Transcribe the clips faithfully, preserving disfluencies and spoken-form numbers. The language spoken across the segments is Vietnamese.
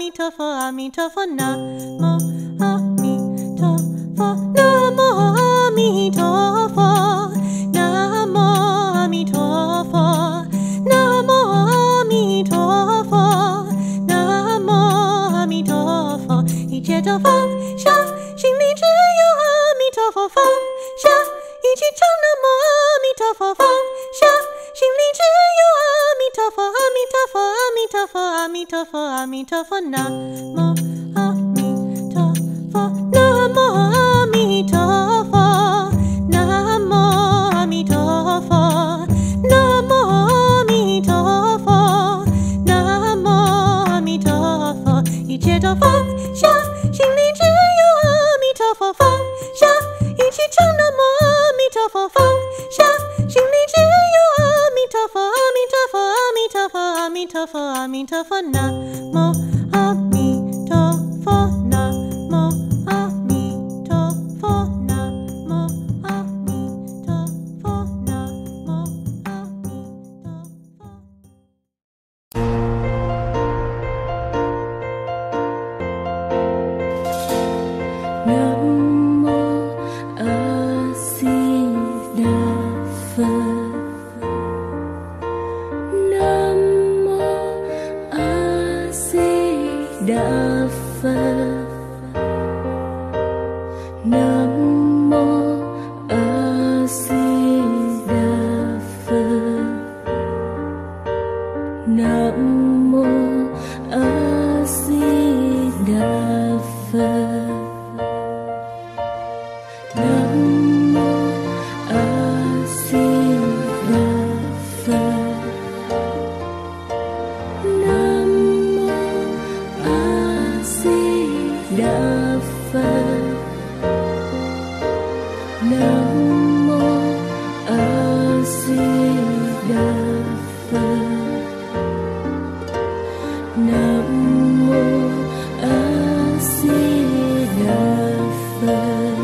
弥陀佛，阿弥陀佛，南无阿弥陀佛，南无阿弥陀佛，南无阿弥陀佛，南无阿弥陀佛，南无阿弥陀佛，一切都放下，心里只有阿弥陀佛，放下，一起唱南无阿弥陀佛，放下，心里只有阿弥陀佛，阿弥陀佛，阿弥陀佛，阿弥陀佛，阿弥陀佛，南无阿弥陀佛，南无阿弥陀佛，南无阿弥陀佛，南无阿弥陀佛，南无阿弥陀佛，一切都放下，心里只有阿弥陀佛，放下，一起唱南无阿弥陀佛，放下，心里只有阿弥陀佛，阿弥陀佛，阿弥陀佛，阿弥陀佛，阿弥陀佛，南无阿弥陀佛，南无阿弥陀佛，南无阿弥陀佛，南无阿弥陀佛。 Nam mô A Di Đà Phật. Nam mô A Di Đà Phật. Nam mô A Di Đà Phật. Nam mô A Di Đà Phật. Nam mô A Di Đà Phật. Nam mô A Di Đà Phật. Nam mô A Di Đà Phật. Nam mô A Di Đà Phật.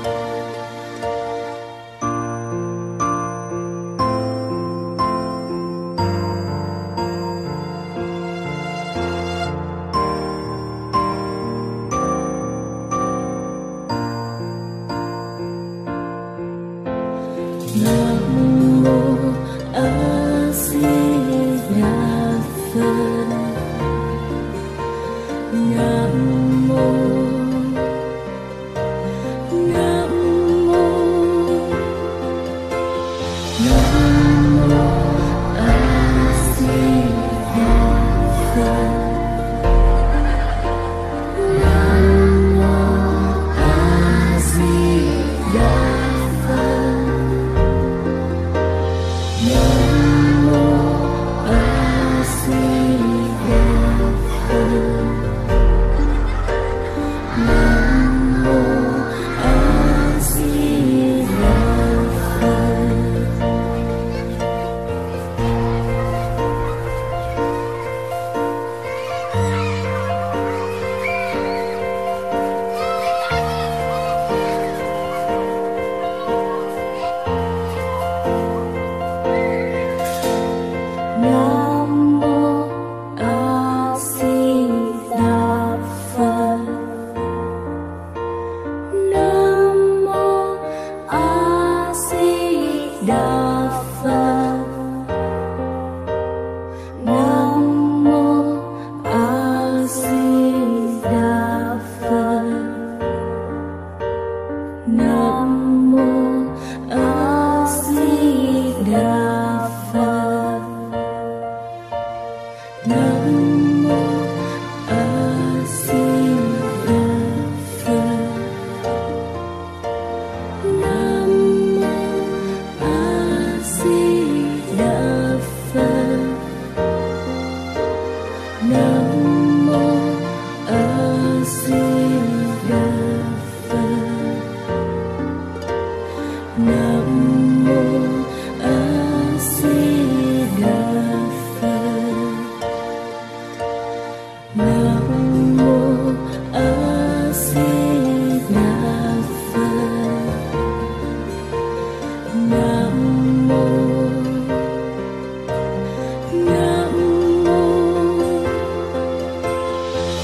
Nam mô A Di Đà Phật. Nam mô Nam mô Nam mô A Di Đà Phật. Nam mô A Di Đà Phật. Nam mô A Di Đà Phật.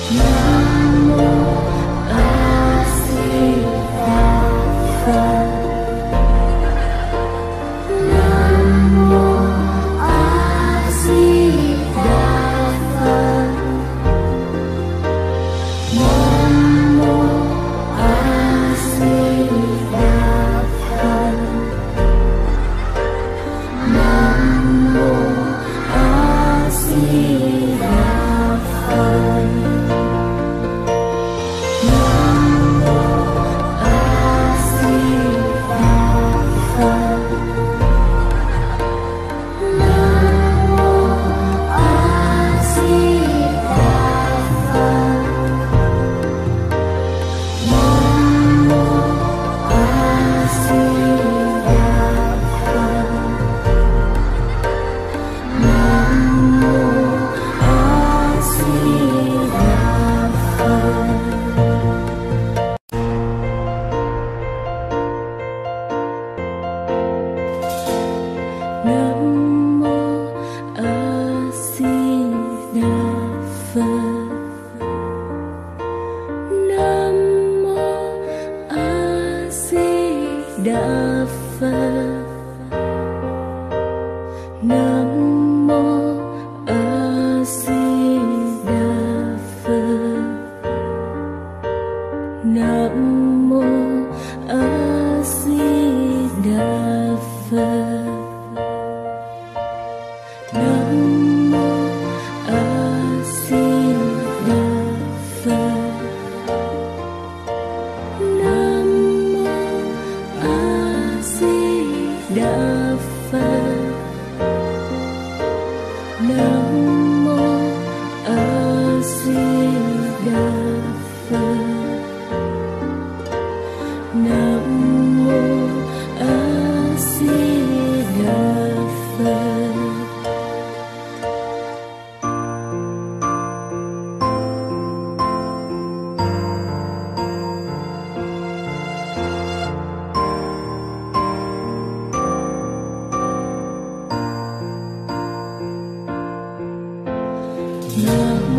Nam